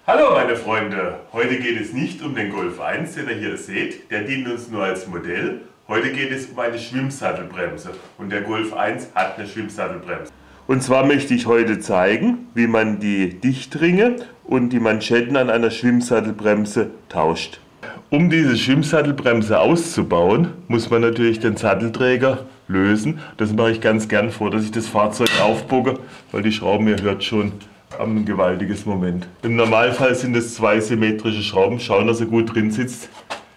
Hallo meine Freunde, heute geht es nicht um den Golf 1, den ihr hier seht, der dient uns nur als Modell. Heute geht es um eine Schwimmsattelbremse und der Golf 1 hat eine Schwimmsattelbremse. Und zwar möchte ich heute zeigen, wie man die Dichtringe und die Manschetten an einer Schwimmsattelbremse tauscht. Um diese Schwimmsattelbremse auszubauen, muss man natürlich den Sattelträger lösen. Das mache ich ganz gern vor, dass ich das Fahrzeug aufbocke, weil die Schrauben, ihr hört schon, haben ein gewaltiges Moment. Im Normalfall sind es zwei symmetrische Schrauben. Schauen, dass er gut drin sitzt.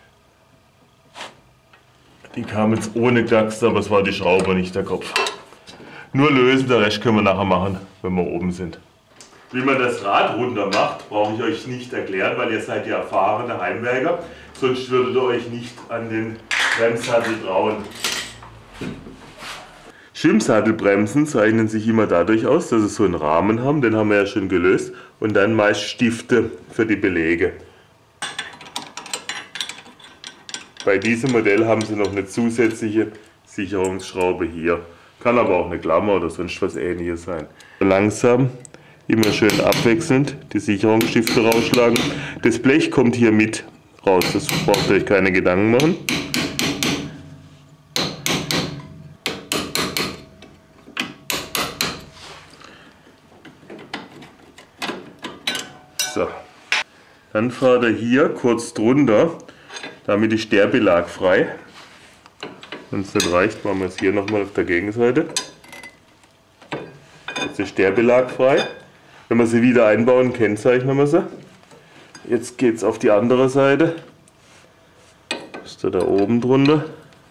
Die kamen jetzt ohne Knacksen, aber es war die Schraube, nicht der Kopf. Nur lösen, der Rest können wir nachher machen, wenn wir oben sind. Wie man das Rad runter macht, brauche ich euch nicht erklären, weil ihr seid ja erfahrene Heimwerker. Sonst würdet ihr euch nicht an den Bremssattel trauen. Schwimmsattelbremsen zeichnen sich immer dadurch aus, dass sie so einen Rahmen haben, den haben wir ja schon gelöst, und dann meist Stifte für die Belege. Bei diesem Modell haben sie noch eine zusätzliche Sicherungsschraube hier. Kann aber auch eine Klammer oder sonst was Ähnliches sein. Langsam, immer schön abwechselnd die Sicherungsstifte rausschlagen. Das Blech kommt hier mit raus, das braucht ihr euch keine Gedanken machen. So. Dann fahrt ihr hier kurz drunter, damit ist der Belag frei. Wenn es nicht reicht, machen wir es hier nochmal auf der Gegenseite. Jetzt ist der Belag frei. Wenn wir sie wieder einbauen, kennzeichnen wir sie. Jetzt geht es auf die andere Seite. Ist da oben drunter.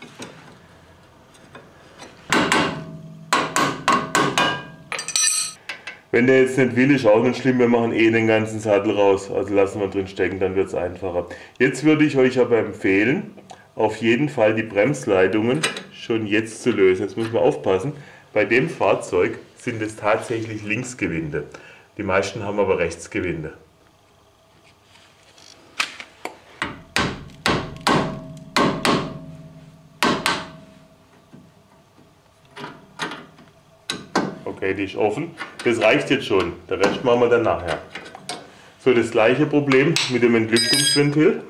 Wenn der jetzt nicht will, ist auch nicht schlimm, wir machen eh den ganzen Sattel raus. Also lassen wir drin stecken, dann wird es einfacher. Jetzt würde ich euch aber empfehlen, auf jeden Fall die Bremsleitungen schon jetzt zu lösen. Jetzt muss man aufpassen, bei dem Fahrzeug sind es tatsächlich Linksgewinde. Die meisten haben aber Rechtsgewinde. Okay, die ist offen. Das reicht jetzt schon. Der Rest machen wir dann nachher. So, das gleiche Problem mit dem Entlüftungsventil.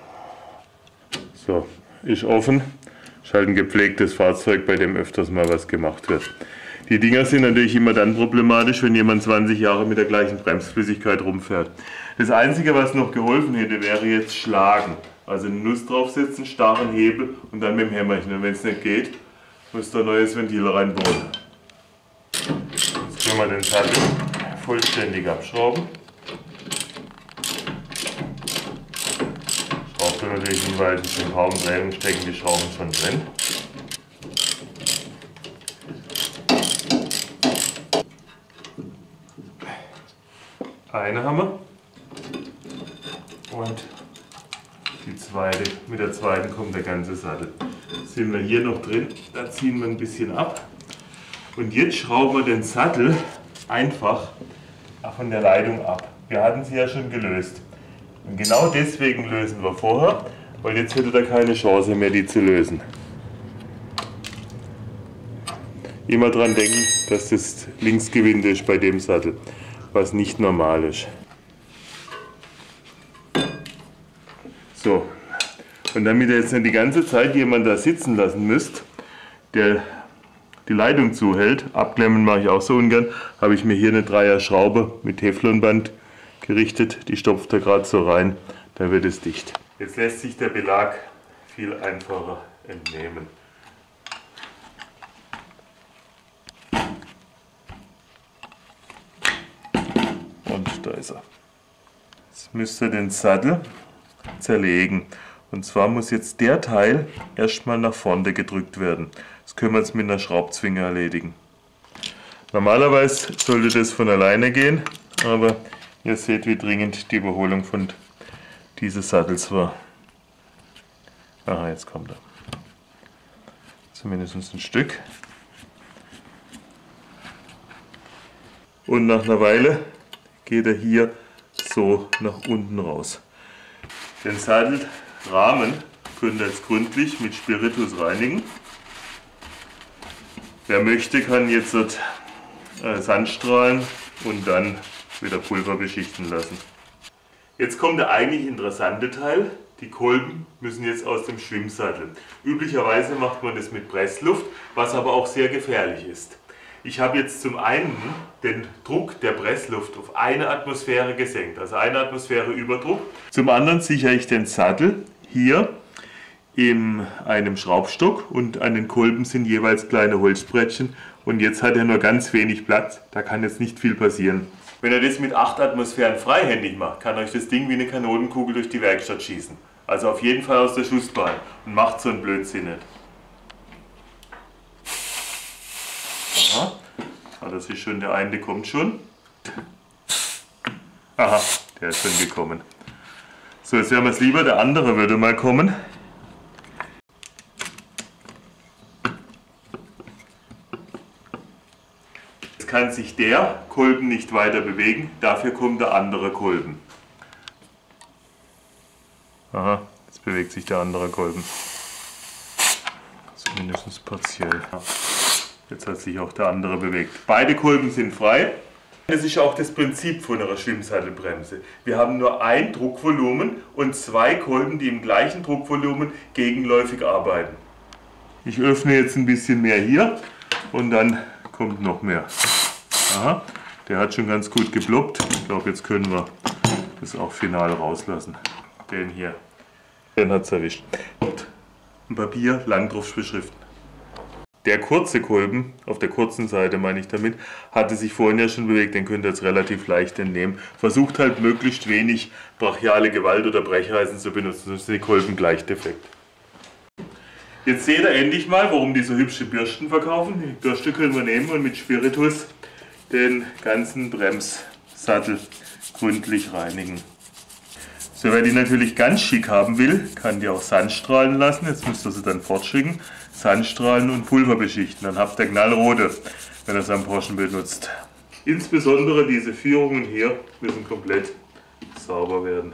So, ist offen. Ist halt ein gepflegtes Fahrzeug, bei dem öfters mal was gemacht wird. Die Dinger sind natürlich immer dann problematisch, wenn jemand 20 Jahre mit der gleichen Bremsflüssigkeit rumfährt. Das Einzige, was noch geholfen hätte, wäre jetzt Schlagen. Also eine Nuss draufsetzen, starren Hebel und dann mit dem Hämmerchen. Und wenn es nicht geht, müsst ihr ein neues Ventil reinbauen. Jetzt können wir den Sattel vollständig abschrauben. Schraubt ihr natürlich nicht, weil es in kaum Drehung stecken die Schrauben schon drin. Eine haben wir und die zweite, mit der zweiten kommt der ganze Sattel. Sind wir hier noch drin, da ziehen wir ein bisschen ab und jetzt schrauben wir den Sattel einfach von der Leitung ab. Wir hatten sie ja schon gelöst und genau deswegen lösen wir vorher, weil jetzt hätte er keine Chance mehr, die zu lösen. Immer dran denken, dass das Linksgewinde ist bei dem Sattel, was nicht normal ist. So, und damit ihr jetzt nicht die ganze Zeit jemand da sitzen lassen müsst, der die Leitung zuhält, abklemmen mache ich auch so ungern, habe ich mir hier eine 3er Schraube mit Teflonband gerichtet, die stopft da gerade so rein, dann wird es dicht. Jetzt lässt sich der Belag viel einfacher entnehmen. Und da ist er. Jetzt müsst ihr den Sattel zerlegen. Und zwar muss jetzt der Teil erstmal nach vorne gedrückt werden. Das können wir jetzt mit einer Schraubzwinge erledigen. Normalerweise sollte das von alleine gehen, aber ihr seht, wie dringend die Überholung von dieses Sattels war. Aha, jetzt kommt er. Zumindest ein Stück. Und nach einer Weile geht er hier so nach unten raus. Den Sattelrahmen könnt ihr jetzt gründlich mit Spiritus reinigen. Wer möchte, kann jetzt Sandstrahlen und dann wieder Pulver beschichten lassen. Jetzt kommt der eigentlich interessante Teil. Die Kolben müssen jetzt aus dem Schwimmsattel. Üblicherweise macht man das mit Pressluft, was aber auch sehr gefährlich ist. Ich habe jetzt zum einen den Druck der Pressluft auf 1 Atmosphäre gesenkt, also 1 Atmosphäre Überdruck. Zum anderen sichere ich den Sattel hier in einem Schraubstock und an den Kolben sind jeweils kleine Holzbrettchen und jetzt hat er nur ganz wenig Platz, da kann jetzt nicht viel passieren. Wenn ihr das mit 8 Atmosphären freihändig macht, kann euch das Ding wie eine Kanonenkugel durch die Werkstatt schießen. Also auf jeden Fall aus der Schussbahn und macht so einen Blödsinn nicht. Aha. Ah, das ist schon der eine, der kommt schon. Aha, der ist schon gekommen. So, jetzt wären wir es lieber, der andere würde mal kommen. Jetzt kann sich der Kolben nicht weiter bewegen, dafür kommt der andere Kolben. Aha, jetzt bewegt sich der andere Kolben. Zumindest partiell. Jetzt hat sich auch der andere bewegt. Beide Kolben sind frei. Das ist auch das Prinzip von einer Schwimmsattelbremse. Wir haben nur ein Druckvolumen und 2 Kolben, die im gleichen Druckvolumen gegenläufig arbeiten. Ich öffne jetzt ein bisschen mehr hier und dann kommt noch mehr. Aha, der hat schon ganz gut geploppt. Ich glaube, jetzt können wir das auch final rauslassen. Den hier. Den hat es erwischt. Und ein Papier, lang drauf beschriften. Der kurze Kolben, auf der kurzen Seite meine ich damit, hatte sich vorhin ja schon bewegt, den könnt ihr jetzt relativ leicht entnehmen. Versucht halt möglichst wenig brachiale Gewalt oder Brecheisen zu benutzen, sonst sind die Kolben gleich defekt. Jetzt seht ihr endlich mal, warum die so hübsche Bürsten verkaufen. Die Bürste können wir nehmen und mit Spiritus den ganzen Bremssattel gründlich reinigen. So, wer die natürlich ganz schick haben will, kann die auch Sandstrahlen lassen. Jetzt müsst ihr sie dann fortschicken. Sandstrahlen und Pulver beschichten. Dann habt ihr knallrote, wenn ihr es am Porschen benutzt. Insbesondere diese Führungen hier müssen komplett sauber werden.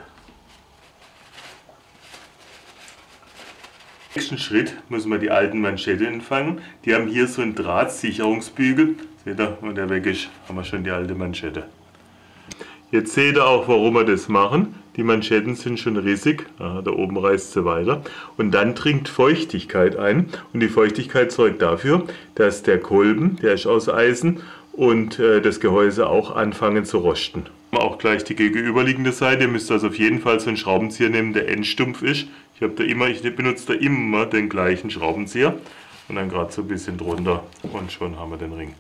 Im nächsten Schritt müssen wir die alten Manschetten entfangen. Die haben hier so einen Drahtsicherungsbügel. Seht ihr, wenn der weg ist, haben wir schon die alte Manschette. Jetzt seht ihr auch, warum wir das machen. Die Manschetten sind schon rissig, da oben reißt sie weiter. Und dann dringt Feuchtigkeit ein. Und die Feuchtigkeit sorgt dafür, dass der Kolben, der ist aus Eisen, und das Gehäuse auch anfangen zu rosten. Auch gleich die gegenüberliegende Seite. Ihr müsst also auf jeden Fall so einen Schraubenzieher nehmen, der endstumpf ist. Ich benutze da immer den gleichen Schraubenzieher. Und dann gerade so ein bisschen drunter und schon haben wir den Ring.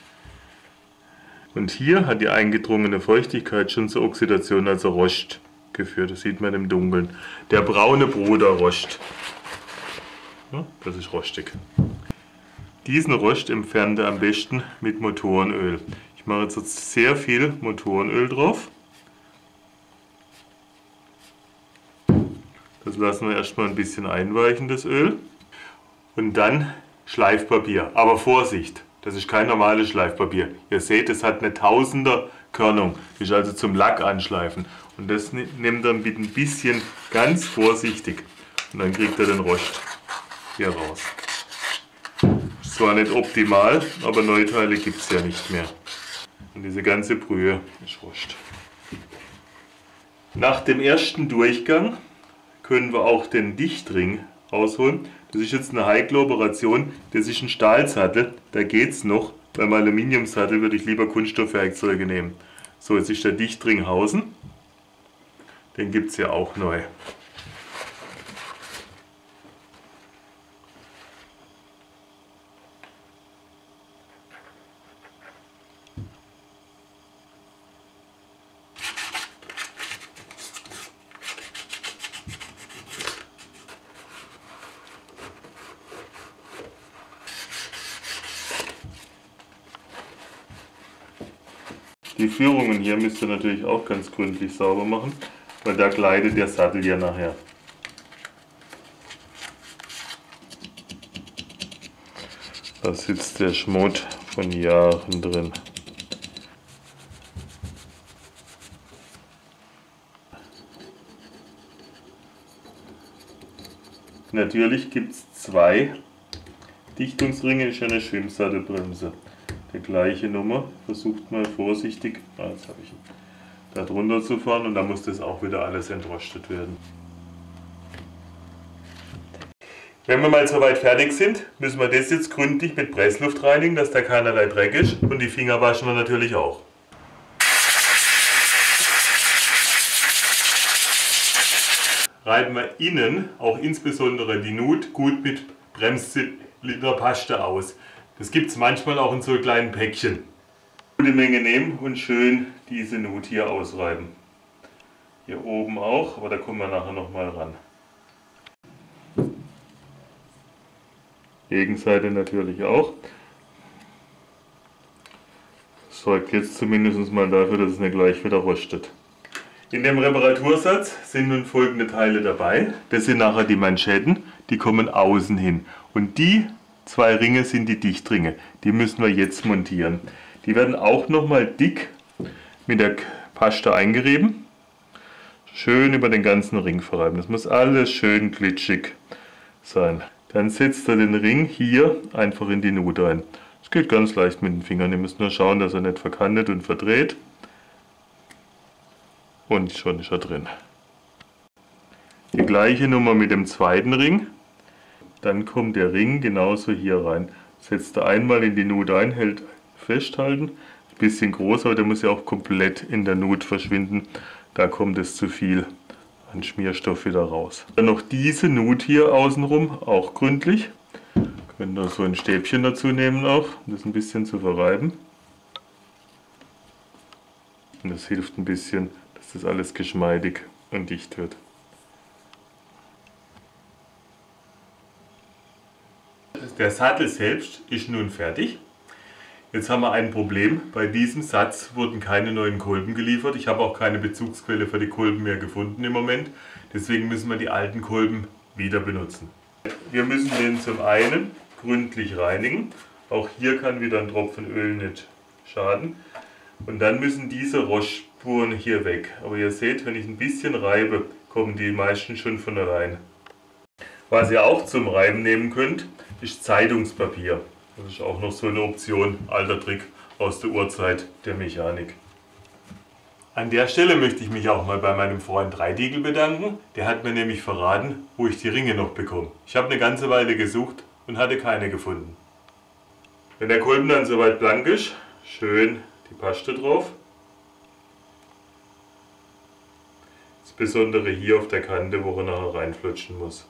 Und hier hat die eingedrungene Feuchtigkeit schon zur Oxidation, also Rost, geführt. Das sieht man im Dunkeln. Der braune Bruder Rost. Ja, das ist rostig. Diesen Rost entfernt ihr am besten mit Motorenöl. Ich mache jetzt sehr viel Motorenöl drauf. Das lassen wir erstmal ein bisschen einweichen, das Öl. Und dann Schleifpapier. Aber Vorsicht! Das ist kein normales Schleifpapier. Ihr seht, es hat eine Tausender Körnung. Das ist also zum Lack anschleifen. Und das nehmt ihr mit ein bisschen ganz vorsichtig. Und dann kriegt ihr den Rost hier raus. Ist zwar nicht optimal, aber Neuteile gibt es ja nicht mehr. Und diese ganze Brühe ist Rost. Nach dem ersten Durchgang können wir auch den Dichtring rausholen. Das ist jetzt eine heikle Operation, das ist ein Stahlsattel, da geht's noch. Beim Aluminiumsattel würde ich lieber Kunststoffwerkzeuge nehmen. So, jetzt ist der Dichtring außen, den gibt es ja auch neu. Die Führungen hier müsst ihr natürlich auch ganz gründlich sauber machen, weil da gleitet der Sattel ja nachher. Da sitzt der Schmott von Jahren drin. Natürlich gibt es 2 Dichtungsringe in einer Schwimmsattelbremse. Der gleiche Nummer, versucht mal vorsichtig, jetzt habe ich ihn, da drunter zu fahren und dann muss das auch wieder alles entrostet werden. Wenn wir mal soweit fertig sind, müssen wir das jetzt gründlich mit Pressluft reinigen, dass da keinerlei Dreck ist, und die Finger waschen wir natürlich auch. Reiben wir innen, auch insbesondere die Nut, gut mit Bremszylinderpaste aus. Das gibt es manchmal auch in so kleinen Päckchen. Gute Menge nehmen und schön diese Nut hier ausreiben. Hier oben auch, aber da kommen wir nachher nochmal ran. Gegenseite natürlich auch. Das sorgt jetzt zumindest mal dafür, dass es nicht gleich wieder rostet. In dem Reparatursatz sind nun folgende Teile dabei. Das sind nachher die Manschetten, die kommen außen hin. Und die zwei Ringe sind die Dichtringe. Die müssen wir jetzt montieren. Die werden auch nochmal dick mit der Paste eingerieben. Schön über den ganzen Ring verreiben. Das muss alles schön glitschig sein. Dann setzt er den Ring hier einfach in die Nut ein. Das geht ganz leicht mit den Fingern. Ihr müsst nur schauen, dass er nicht verkantet und verdreht. Und schon ist er drin. Die gleiche Nummer mit dem zweiten Ring. Dann kommt der Ring genauso hier rein. Setzt er einmal in die Nut ein, hält festhalten. Ein bisschen groß, aber der muss ja auch komplett in der Nut verschwinden. Da kommt es zu viel an Schmierstoff wieder raus. Dann noch diese Nut hier außenrum, auch gründlich. Könnt ihr so ein Stäbchen dazu nehmen auch, um das ein bisschen zu verreiben. Und das hilft ein bisschen, dass das alles geschmeidig und dicht wird. Der Sattel selbst ist nun fertig. Jetzt haben wir ein Problem. Bei diesem Satz wurden keine neuen Kolben geliefert. Ich habe auch keine Bezugsquelle für die Kolben mehr gefunden im Moment. Deswegen müssen wir die alten Kolben wieder benutzen. Wir müssen den zum einen gründlich reinigen. Auch hier kann wieder ein Tropfen Öl nicht schaden. Und dann müssen diese Rostspuren hier weg. Aber ihr seht, wenn ich ein bisschen reibe, kommen die meisten schon von allein. Was ihr auch zum Reiben nehmen könnt, ist Zeitungspapier. Das ist auch noch so eine Option, alter Trick aus der Urzeit der Mechanik. An der Stelle möchte ich mich auch mal bei meinem Freund Reidigl bedanken. Der hat mir nämlich verraten, wo ich die Ringe noch bekomme. Ich habe eine ganze Weile gesucht und hatte keine gefunden. Wenn der Kolben dann soweit blank ist, schön die Paste drauf. Insbesondere hier auf der Kante, wo er nachher reinflutschen muss.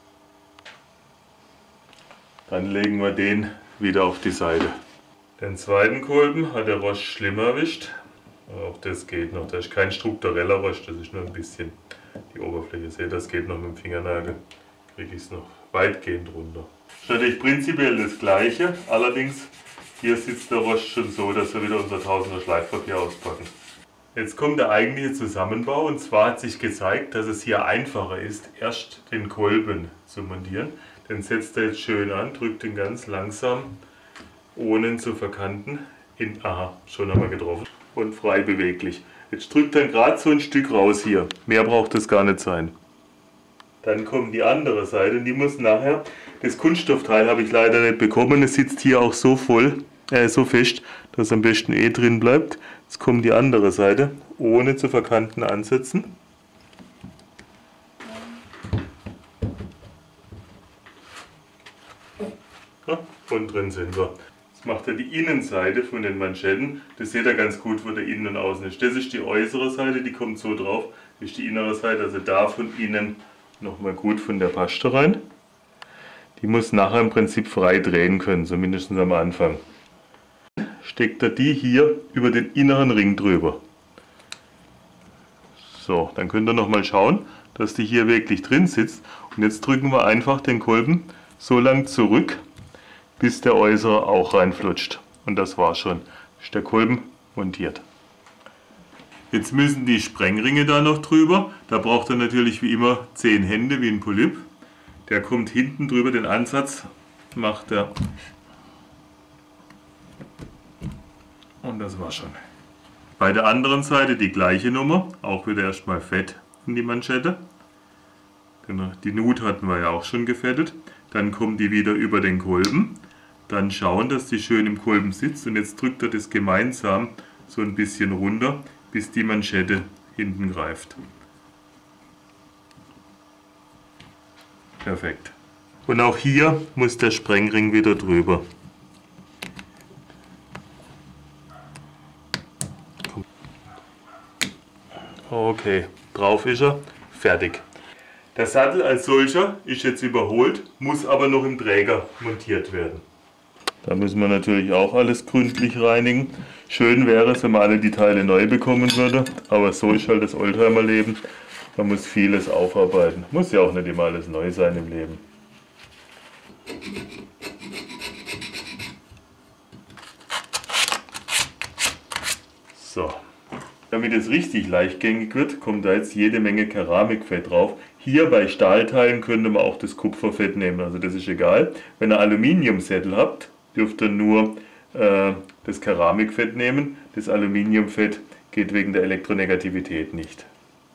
Dann legen wir den wieder auf die Seite. Den zweiten Kolben hat der Rost schlimmer erwischt. Auch das geht noch. Da ist kein struktureller Rost, das ist nur ein bisschen die Oberfläche. Seht, das geht noch mit dem Fingernagel. Kriege ich es noch weitgehend runter. Das ist natürlich prinzipiell das gleiche. Allerdings hier sitzt der Rost schon so, dass wir wieder unser 1000er Schleifpapier auspacken. Jetzt kommt der eigentliche Zusammenbau, und zwar hat sich gezeigt, dass es hier einfacher ist, erst den Kolben zu montieren. Den setzt er jetzt schön an, drückt ihn ganz langsam, ohne ihn zu verkanten. Aha, schon haben wir getroffen. Und frei beweglich. Jetzt drückt er gerade so ein Stück raus hier. Mehr braucht es gar nicht sein. Dann kommt die andere Seite und die muss nachher. Das Kunststoffteil habe ich leider nicht bekommen. Es sitzt hier auch so so fest, dass es am besten drin bleibt. Jetzt kommt die andere Seite, ohne zu verkanten ansetzen. Ja, und drin sind wir. Jetzt macht er die Innenseite von den Manschetten. Das seht ihr ganz gut, wo der Innen und Außen ist. Das ist die äußere Seite, die kommt so drauf. Das ist die innere Seite, also da von innen nochmal gut von der Paste rein. Die muss nachher im Prinzip frei drehen können, so mindestens am Anfang. Steckt er die hier über den inneren Ring drüber. So, dann könnt ihr nochmal schauen, dass die hier wirklich drin sitzt. Und jetzt drücken wir einfach den Kolben so lang zurück, bis der äußere auch reinflutscht. Und das war schon. Ist der Kolben montiert. Jetzt müssen die Sprengringe da noch drüber. Da braucht er natürlich wie immer 10 Hände wie ein Polyp. Der kommt hinten drüber, den Ansatz macht er. Und das war schon. Bei der anderen Seite die gleiche Nummer, auch wieder erstmal Fett in die Manschette. Die Nut hatten wir ja auch schon gefettet. Dann kommt die wieder über den Kolben. Dann schauen, dass die schön im Kolben sitzt. Und jetzt drückt er das gemeinsam so ein bisschen runter, bis die Manschette hinten greift. Perfekt. Und auch hier muss der Sprengring wieder drüber. Okay, drauf ist er, fertig. Der Sattel als solcher ist jetzt überholt, muss aber noch im Träger montiert werden. Da müssen wir natürlich auch alles gründlich reinigen. Schön wäre es, wenn man alle die Teile neu bekommen würde, aber so ist halt das Oldtimer-Leben. Man muss vieles aufarbeiten. Muss ja auch nicht immer alles neu sein im Leben. So. Damit es richtig leichtgängig wird, kommt da jetzt jede Menge Keramikfett drauf. Hier bei Stahlteilen könnte man auch das Kupferfett nehmen, also das ist egal. Wenn ihr Aluminiumsättel habt, dürft ihr nur das Keramikfett nehmen. Das Aluminiumfett geht wegen der Elektronegativität nicht.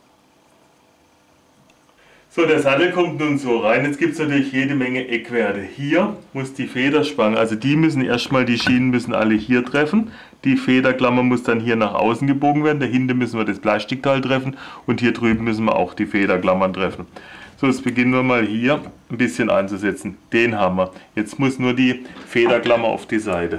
So, der Sattel kommt nun so rein. Jetzt gibt es natürlich jede Menge Eckwerte. Hier muss die Federspange, also die Schienen müssen alle hier treffen. Die Federklammer muss dann hier nach außen gebogen werden. Dahinter müssen wir das Plastikteil treffen und hier drüben müssen wir auch die Federklammern treffen. So, jetzt beginnen wir mal hier ein bisschen anzusetzen. Den haben wir. Jetzt muss nur die Federklammer auf die Seite.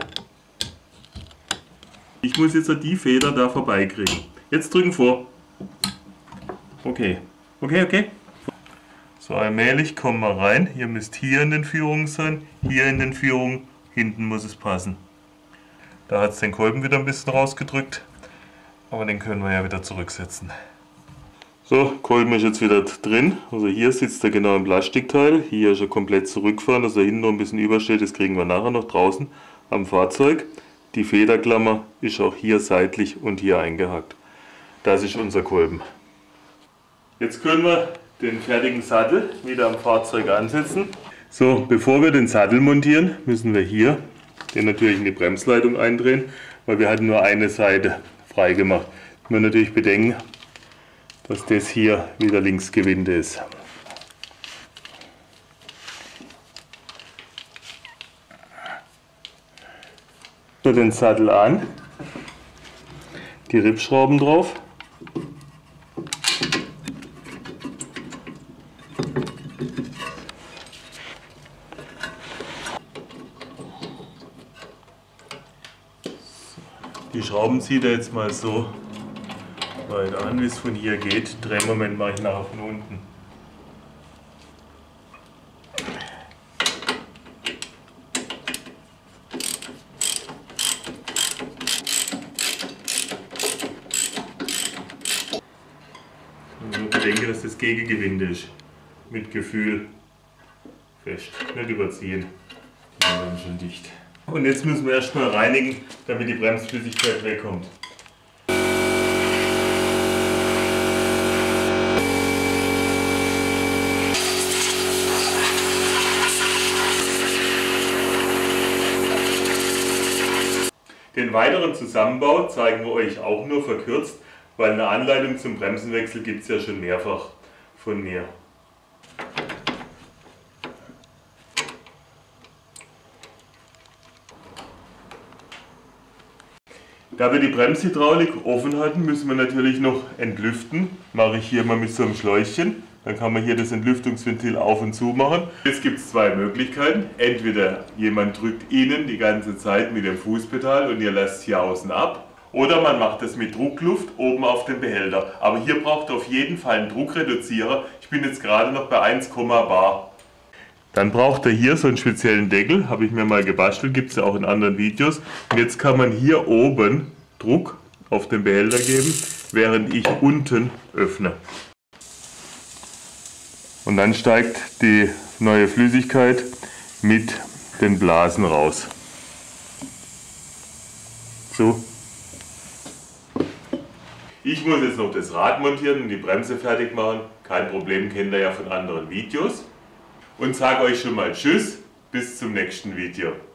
Ich muss jetzt die Feder da vorbeikriegen. Jetzt drücken vor. Okay. Okay. So, allmählich kommen wir rein. Ihr müsst hier in den Führungen sein, hier in den Führungen, hinten muss es passen. Da hat es den Kolben wieder ein bisschen rausgedrückt, aber den können wir ja wieder zurücksetzen. So, Kolben ist jetzt wieder drin. Also hier sitzt er genau im Plastikteil. Hier ist er komplett zurückgefahren, dass er hinten noch ein bisschen übersteht. Das kriegen wir nachher noch draußen am Fahrzeug. Die Federklammer ist auch hier seitlich und hier eingehakt. Das ist unser Kolben. Jetzt können wir den fertigen Sattel wieder am Fahrzeug ansetzen. So, bevor wir den Sattel montieren, müssen wir hier den natürlich in die Bremsleitung eindrehen, weil wir hatten nur eine Seite frei gemacht. Wir müssen natürlich bedenken, dass das hier wieder Linksgewinde ist. So, den Sattel an, die Rippschrauben drauf. Die Schrauben zieht er jetzt mal so weit an, wie es von hier geht. Drehmoment mache ich nachher von unten. Ich bedenke, dass das Gegengewinde ist. Mit Gefühl. Fest. Nicht überziehen. Die sind dann schon dicht. Und jetzt müssen wir erstmal reinigen, damit die Bremsflüssigkeit wegkommt. Den weiteren Zusammenbau zeigen wir euch auch nur verkürzt, weil eine Anleitung zum Bremsenwechsel gibt es ja schon mehrfach von mir. Da wir die Bremshydraulik offen hatten, müssen wir natürlich noch entlüften. Mache ich hier mal mit so einem Schläuchchen. Dann kann man hier das Entlüftungsventil auf und zu machen. Jetzt gibt es zwei Möglichkeiten. Entweder jemand drückt innen die ganze Zeit mit dem Fußpedal und ihr lasst hier außen ab. Oder man macht das mit Druckluft oben auf dem Behälter. Aber hier braucht ihr auf jeden Fall einen Druckreduzierer. Ich bin jetzt gerade noch bei 1, bar. Dann braucht ihr hier so einen speziellen Deckel, habe ich mir mal gebastelt, gibt es ja auch in anderen Videos. Und jetzt kann man hier oben Druck auf den Behälter geben, während ich unten öffne. Und dann steigt die neue Flüssigkeit mit den Blasen raus. So. Ich muss jetzt noch das Rad montieren und die Bremse fertig machen. Kein Problem, kennt ihr ja von anderen Videos. Und sage euch schon mal Tschüss, bis zum nächsten Video.